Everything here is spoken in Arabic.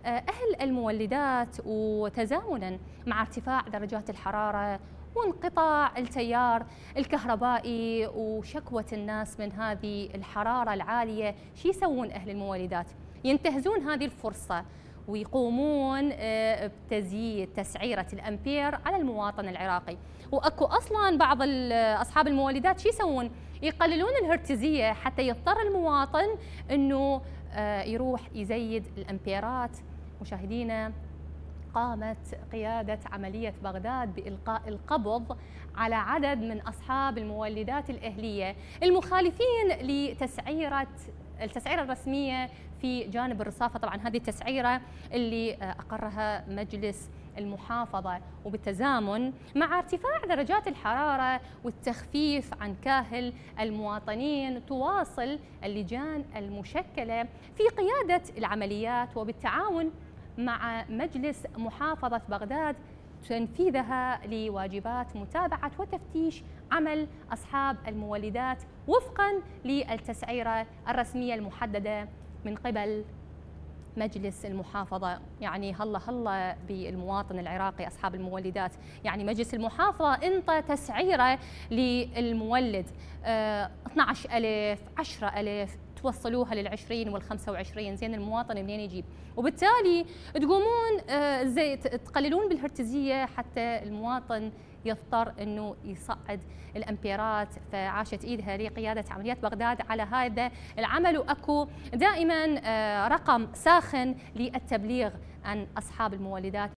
أهل المولدات وتزامنا مع ارتفاع درجات الحرارة وانقطاع التيار الكهربائي وشكوى الناس من هذه الحرارة العالية، شو يسوون أهل المولدات؟ ينتهزون هذه الفرصة ويقومون بتزييد تسعيرة الأمبير على المواطن العراقي. وأكو أصلاً بعض أصحاب المولدات شو يسوون؟ يقللون الهرتزية حتى يضطر المواطن أنه يروح يزيد الأمبيرات. مشاهدينا، قامت قيادة عملية بغداد بإلقاء القبض على عدد من أصحاب المولدات الأهلية المخالفين لتسعيرة الرسمية في جانب الرصافة. طبعا هذه التسعيرة اللي أقرها مجلس المحافظة، وبالتزامن مع ارتفاع درجات الحرارة والتخفيف عن كاهل المواطنين، تواصل اللجان المشكلة في قيادة العمليات وبالتعاون مع مجلس محافظة بغداد تنفيذها لواجبات متابعة وتفتيش عمل أصحاب المولدات وفقاً للتسعيرة الرسمية المحددة من قبل مجلس المحافظة. يعني هلا بالمواطن العراقي أصحاب المولدات، يعني مجلس المحافظة انطى تسعيرة للمولد 12,000 10,000 توصلوها لل20 وال25. زين المواطن منين يجيب؟ وبالتالي تقومون زي تقللون بالهرتزية حتى المواطن يضطر انه يصعد الامبيرات. فعاشت ايدها لقياده عمليات بغداد على هذا العمل، واكو دائما رقم ساخن للتبليغ عن اصحاب المولدات